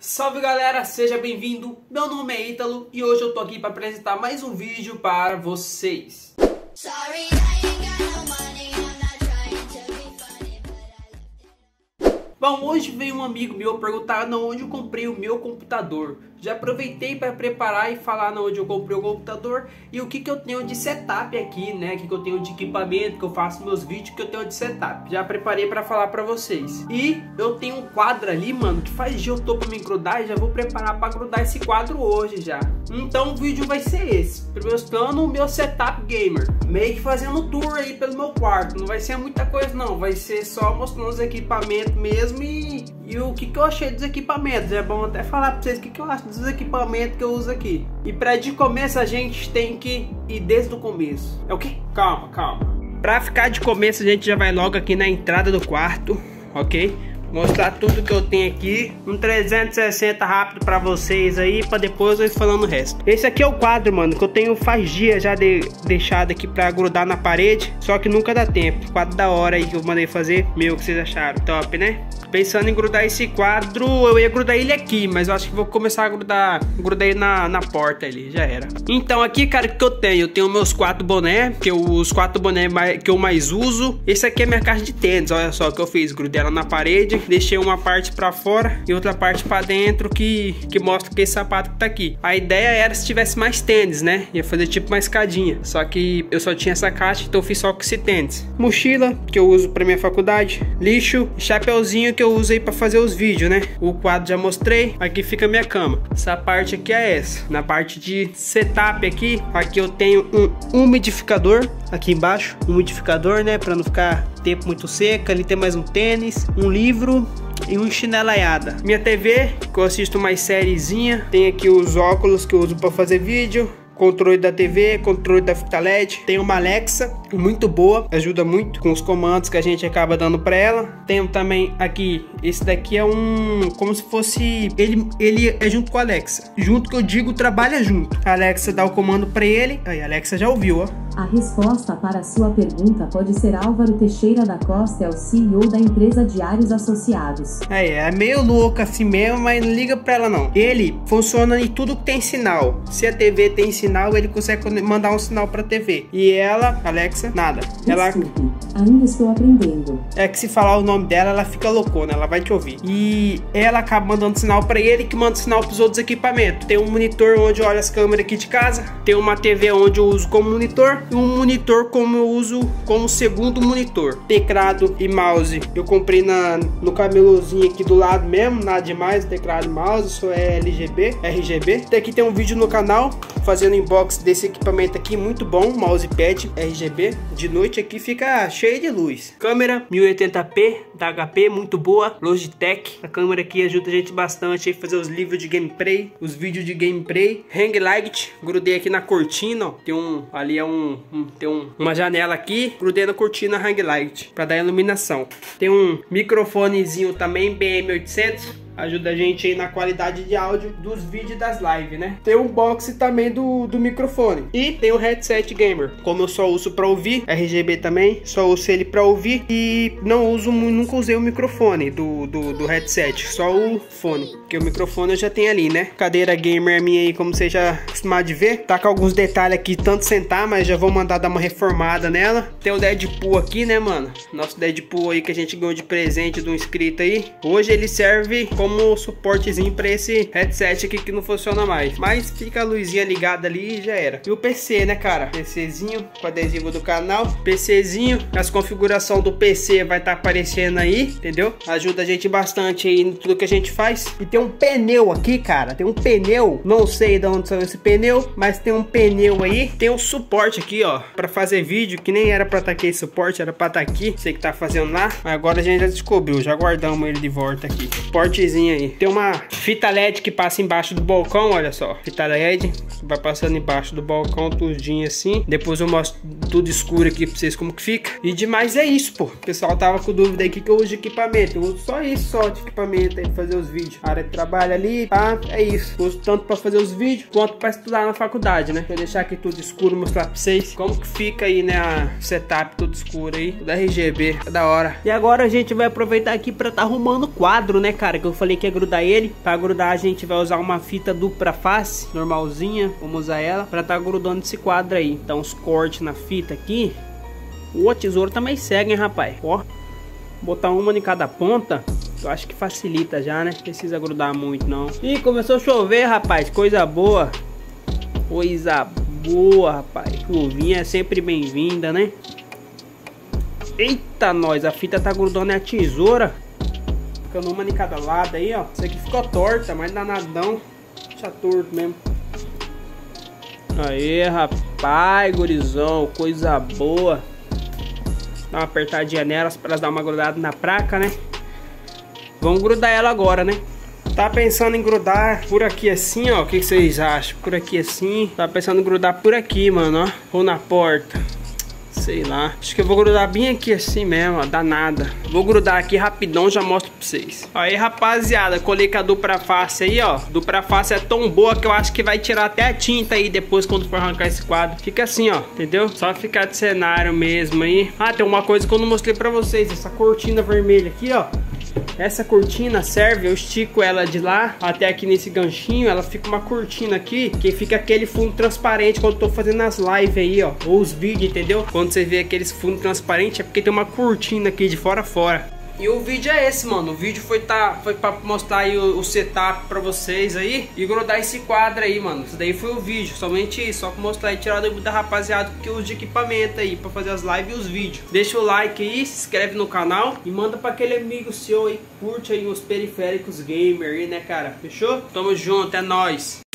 Salve galera, seja bem-vindo, meu nome é Ítalo e hoje eu tô aqui para apresentar mais um vídeo para vocês. Bom, hoje veio um amigo meu perguntar onde eu comprei o meu computador. Já aproveitei para preparar e falar onde eu comprei o computador e o que eu tenho de setup aqui, né? O que eu tenho de equipamento, que eu faço meus vídeos, que eu tenho de setup. Já preparei para falar para vocês. E eu tenho um quadro ali, mano, que faz dia eu tô para me grudar e já vou preparar para grudar esse quadro hoje já. Então o vídeo vai ser esse, mostrando o meu setup gamer. Meio que fazendo um tour aí pelo meu quarto. Não vai ser muita coisa não, vai ser só mostrando os equipamentos mesmo e o que eu achei dos equipamentos. É bom até falar para vocês o que eu acho dos equipamentos que eu uso aqui. E para de começo a gente tem que ir desde o começo. É o quê? Calma. Para ficar de começo a gente já vai logo aqui na entrada do quarto, ok? Mostrar tudo que eu tenho aqui, um 360 rápido pra vocês aí, pra depois eu ir falando o resto. Esse aqui é o quadro, mano, que eu tenho faz dias já deixado aqui pra grudar na parede, só que nunca dá tempo. Quadro da hora aí que eu mandei fazer, meu, que vocês acharam? Top, né? Pensando em grudar esse quadro, eu ia grudar ele aqui, mas eu acho que vou começar a grudar ele na porta ali, já era. Então aqui, cara, o que eu tenho? Eu tenho meus 4 bonés, os 4 bonés que eu mais uso. Esse aqui é minha caixa de tênis, olha só o que eu fiz, grudei ela na parede. Deixei uma parte pra fora e outra parte pra dentro que mostra que esse sapato que tá aqui. A ideia era se tivesse mais tênis, né? Ia fazer tipo uma escadinha. Só que eu só tinha essa caixa, então eu fiz só com esse tênis. Mochila, que eu uso pra minha faculdade. Lixo e chapeuzinho que eu uso aí pra fazer os vídeos, né? O quadro já mostrei. Aqui fica a minha cama. Essa parte aqui é essa. Na parte de setup aqui eu tenho um umidificador aqui embaixo. Umidificador, né? Pra não ficar tempo muito seco. Ali tem mais um tênis, um livro e um chinelaiada. Minha TV, que eu assisto mais sériezinha. Tem aqui os óculos que eu uso para fazer vídeo. Controle da TV, controle da fita LED. Tem uma Alexa, muito boa, ajuda muito com os comandos que a gente acaba dando para ela. Tenho também aqui, esse daqui é como se fosse, ele é junto com a Alexa. Junto que eu digo, trabalha junto. A Alexa dá o comando para ele. Aí a Alexa já ouviu, ó. A resposta para a sua pergunta pode ser Álvaro Teixeira da Costa, é o CEO da empresa Diários Associados. É meio louco assim mesmo, mas não liga pra ela não. Ele funciona em tudo que tem sinal. Se a TV tem sinal, ele consegue mandar um sinal pra TV. E ela, Alexa, nada. Desculpe, ainda estou aprendendo. É que se falar o nome dela, ela fica loucona, ela vai te ouvir. E ela acaba mandando sinal pra ele, que manda sinal pros outros equipamentos. Tem um monitor onde eu olho as câmeras aqui de casa. Tem uma TV onde eu uso como monitor. E um monitor como eu uso como segundo monitor. Teclado e mouse eu comprei no camelozinho aqui do lado mesmo, nada demais. Teclado e mouse, isso é RGB. Aqui tem um vídeo no canal fazendo unboxing desse equipamento aqui, muito bom. Mousepad RGB, de noite aqui fica cheio de luz. Câmera 1080p da HP, muito boa, Logitech. A câmera aqui ajuda a gente bastante a fazer os vídeos de gameplay, Ring light, grudei aqui na cortina, ó. Tem ali é tem uma janela aqui, grudei na cortina ring light para dar iluminação. Tem um microfonezinho também BM800, ajuda a gente aí na qualidade de áudio dos vídeos das lives, né? Tem um box também do microfone. E tem o headset gamer. Como eu só uso para ouvir, RGB também, só uso ele para ouvir. E nunca usei o microfone do headset, só o fone. Porque o microfone eu já tenho ali, né? Cadeira gamer minha aí, como você já acostumado de ver. Tá com alguns detalhes aqui, tanto sentar, mas já vou mandar dar uma reformada nela. Tem o Deadpool aqui, né, mano? Nosso Deadpool aí que a gente ganhou de presente de um inscrito aí. Hoje ele serve como suportezinho para esse headset aqui que não funciona mais, mas fica a luzinha ligada ali e já era. E o PC, né, cara? PCzinho com adesivo do canal, PCzinho, as configurações do PC vai estar aparecendo aí, entendeu? Ajuda a gente bastante aí em tudo que a gente faz. E tem um pneu aqui, cara, tem um pneu, não sei de onde saiu esse pneu, mas tem um pneu aí, tem um suporte aqui, ó, para fazer vídeo, que nem era para estar aqui esse suporte, era para estar aqui, sei que tá fazendo lá, mas agora a gente já descobriu, já guardamos ele de volta aqui. Suportezinho aí. Tem uma fita LED que passa embaixo do balcão, olha só. Fita LED, vai passando embaixo do balcão, tudinho assim. Depois eu mostro tudo escuro aqui pra vocês como que fica. E demais é isso, pô. O pessoal tava com dúvida aí que eu uso de equipamento. Eu uso só isso, só de equipamento aí pra fazer os vídeos. A área de trabalho ali, tá? É isso. Eu uso tanto pra fazer os vídeos, quanto pra estudar na faculdade, né? Vou deixar aqui tudo escuro, mostrar pra vocês como que fica aí, né? A setup tudo escuro aí. Tudo RGB, é da hora. E agora a gente vai aproveitar aqui pra tá arrumando o quadro, né, cara? Que eu falei que ia grudar ele, pra grudar a gente vai usar uma fita dupla face, normalzinha. Vamos usar ela pra tá grudando esse quadro aí. Então os cortes na fita aqui. O tesouro também segue, hein, rapaz. Ó, botar uma em cada ponta. Eu acho que facilita já, né? Precisa grudar muito não. Ih, começou a chover, rapaz. Coisa boa. Coisa boa, rapaz. Chuvinha é sempre bem-vinda, né? Eita, nós. A fita tá grudando a tesoura. Ficando uma em cada lado aí, ó. Isso aqui ficou torta, mas danadão. Deixa torto mesmo. Aí, rapaz, gurizão. Coisa boa. Dá uma apertadinha nelas para elas dar uma grudada na placa, né? Vamos grudar ela agora, né? Tá pensando em grudar por aqui assim, ó. O que vocês acham? Por aqui assim. Tá pensando em grudar por aqui, mano, ó. Ou na porta. Sei lá. Acho que eu vou grudar bem aqui assim mesmo, ó. Dá nada. Vou grudar aqui rapidão, já mostro pra vocês. Aí, rapaziada, colei com a dupla face aí, ó. Dupla face é tão boa que eu acho que vai tirar até a tinta aí depois quando for arrancar esse quadro. Fica assim, ó. Entendeu? Só ficar de cenário mesmo aí. Ah, tem uma coisa que eu não mostrei pra vocês. Essa cortina vermelha aqui, ó. Essa cortina serve, eu estico ela de lá até aqui nesse ganchinho, ela fica uma cortina aqui, que fica aquele fundo transparente quando eu tô fazendo as lives aí, ó, ou os vídeos, entendeu? Quando você vê aqueles fundo transparente é porque tem uma cortina aqui de fora a fora. E o vídeo é esse, mano. O vídeo foi pra mostrar aí o setup pra vocês aí e grudar esse quadro aí, mano. Isso daí foi o vídeo, somente isso. Só pra mostrar e tirar a dúvida da rapaziada que usa de equipamento aí pra fazer as lives e os vídeos. Deixa o like aí, se inscreve no canal e manda pra aquele amigo seu aí, curte aí os periféricos gamer aí, né, cara? Fechou? Tamo junto, é nóis.